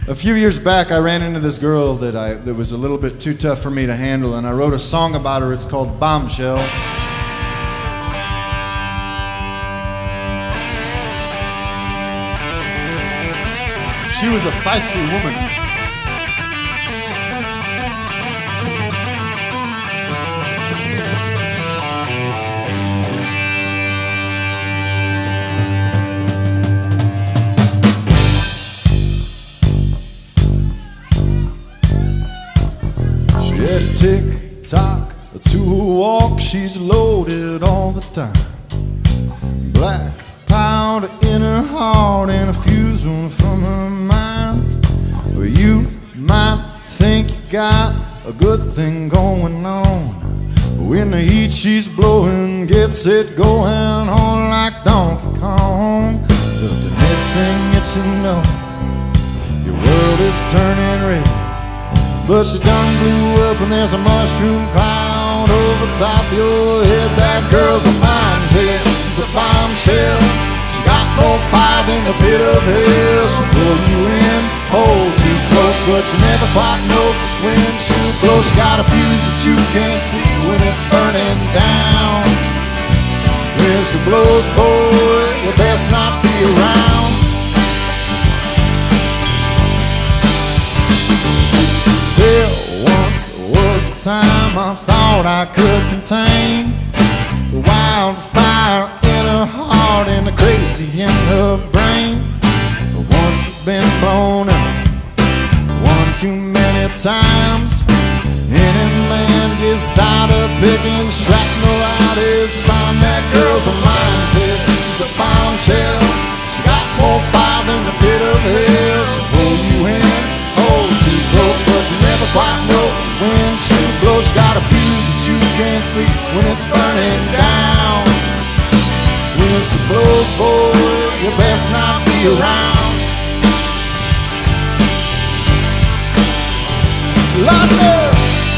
A few years back, I ran into this girl that was a little bit too tough for me to handle, and I wrote a song about her. It's called Bombshell. She was a feisty woman. She had a tick-tock to a walk, she's loaded all the time. Black powder in her heart and a fuse from her mind. Well, you might think you got a good thing going on. When the heat she's blowing gets it going on like Donkey Kong. But the next thing that you know, your world is turning red. But she done blew up and there's a mushroom cloud over top your head. That girl's a minefield, she's a bombshell. She got more fire than the pit of hell. She'll pull you in, hold you close, but you never quite know when she'll blow. She got a fuse that you can't see when it's burning down. When she blows, boy, you best not be around. There once was a time I thought I could contain the wildfire in her heart and the crazy in her brain. But once it's been blown up one too many times, any man gets tired of picking shrapnel out his spine. That girl's a minefield, she's a bombshell. She got more fire than the pit of hell. She'll pull you in, hold you close, but you never quite know when she'll blow. She got a fuse that you can't see when it's burning down. When she blows, boy, you best not be around. London.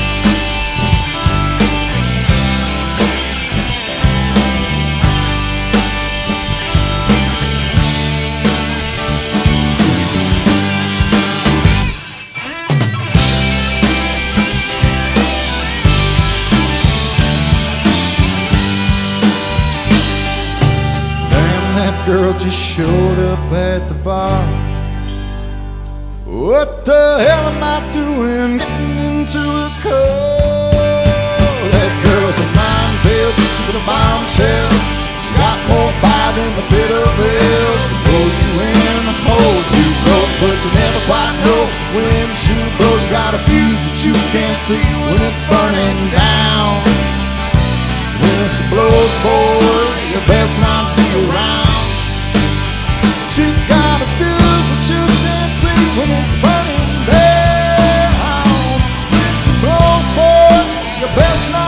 That girl just showed up at the bar. What the hell am I doing getting into a car? That girl's a minefield, she's a bombshell. She got more fire than the pit of hell. She'll pull you in, hold you close, but you never quite know when she'll blow. She got a fuse that you can't see when it's burning down. When she blows, boy, you best not be around. She got a fuse that you can't see when it's burning down. When she blows, boy, you best not